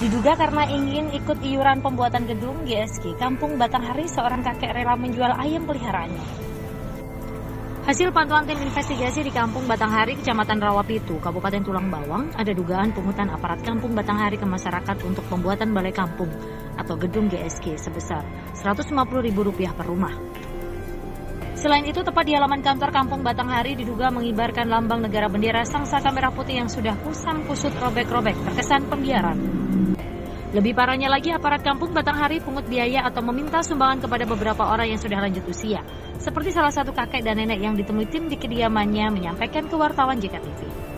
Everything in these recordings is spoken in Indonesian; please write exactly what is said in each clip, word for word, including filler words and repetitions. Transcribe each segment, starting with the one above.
Diduga karena ingin ikut iuran pembuatan gedung G S G Kampung Batanghari, seorang kakek rela menjual ayam peliharaannya. Hasil pantauan tim investigasi di Kampung Batanghari, Kecamatan Rawapitu, Kabupaten Tulang Bawang, ada dugaan pungutan aparat Kampung Batanghari ke masyarakat untuk pembuatan balai kampung atau gedung G S G sebesar seratus lima puluh ribu rupiah per rumah. Selain itu, tepat di halaman kantor Kampung Batanghari diduga mengibarkan lambang negara bendera Sangsaka Merah Putih yang sudah kusam kusut robek-robek, terkesan pembiaran. Lebih parahnya lagi, aparat Kampung Batanghari pungut biaya atau meminta sumbangan kepada beberapa orang yang sudah lanjut usia, seperti salah satu kakek dan nenek yang ditemui tim di kediamannya menyampaikan ke wartawan J K T V.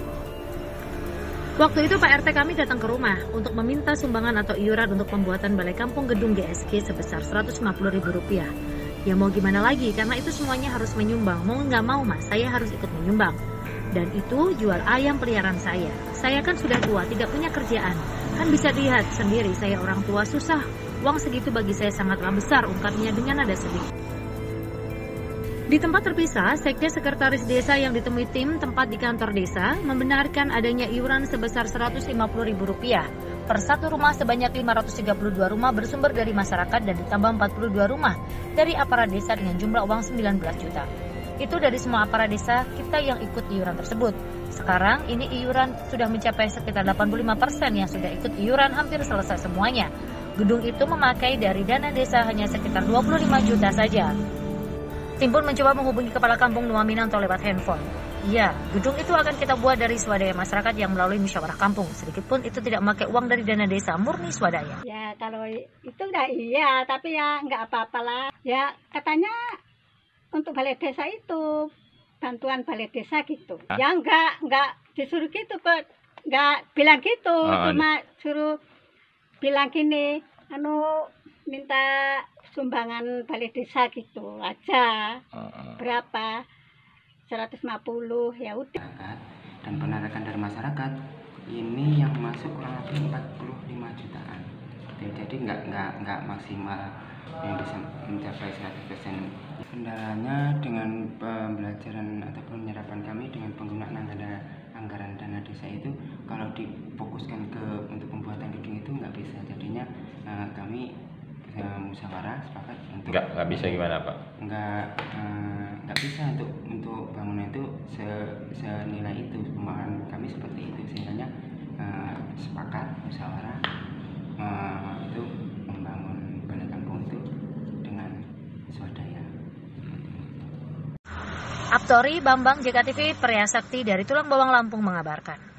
Waktu itu Pak R T kami datang ke rumah untuk meminta sumbangan atau iuran untuk pembuatan balai kampung gedung G S G sebesar seratus lima puluh ribu rupiah. Ya mau gimana lagi, karena itu semuanya harus menyumbang. Mau nggak mau mas, saya harus ikut menyumbang. Dan itu jual ayam peliharaan saya. Saya kan sudah tua, tidak punya kerjaan. Kan bisa dilihat sendiri, saya orang tua susah. Uang segitu bagi saya sangatlah besar, ungkapnya dengan nada sedih. Di tempat terpisah, Sekda Sekretaris Desa yang ditemui tim tempat di kantor desa membenarkan adanya iuran sebesar seratus lima puluh ribu rupiah. Per satu rumah sebanyak lima ratus tiga puluh dua rumah bersumber dari masyarakat dan ditambah empat puluh dua rumah dari aparat desa dengan jumlah uang sembilan belas juta. Itu dari semua aparat desa kita yang ikut iuran tersebut. Sekarang ini iuran sudah mencapai sekitar delapan puluh lima persen yang sudah ikut iuran, hampir selesai semuanya. Gedung itu memakai dari dana desa hanya sekitar dua puluh lima juta saja. Tim pun mencoba menghubungi Kepala Kampung Nuaminanto lewat handphone. Iya, gedung itu akan kita buat dari swadaya masyarakat yang melalui musyawarah kampung. Sedikitpun itu tidak memakai uang dari dana desa, murni swadaya. Ya kalau itu udah iya, tapi ya nggak apa-apalah. Ya katanya untuk balai desa itu, bantuan balai desa gitu. Hah? Ya nggak, nggak disuruh gitu kok. Nggak bilang gitu, oh, cuma suruh bilang gini, anu minta sumbangan balai desa gitu aja. Oh. Berapa? seratus lima puluh, ya udah. Dan penarikan dari masyarakat ini yang masuk kurang lebih empat puluh lima jutaan. Jadi nggak nggak nggak maksimal yang bisa mencapai seratus persen. Kendalanya dengan pembelajaran ataupun penyerapan kami dengan penggunaan anggaran anggaran dana desa itu, kalau difokuskan ke untuk pembuatan gedung itu nggak bisa. Jadinya uh, kami uh, musyawarah sepakat untuk nggak nggak bisa gimana Pak? Nggak uh, nggak bisa untuk untuk bangunan itu se, senilai itu, pemahaman kami seperti itu, sehingga uh, sepakat musyawarah uh, itu membangun balai kampung itu dengan swadaya. Aptori Bambang, J K T V, Pria Sakti dari Tulang Bawang, Lampung mengabarkan.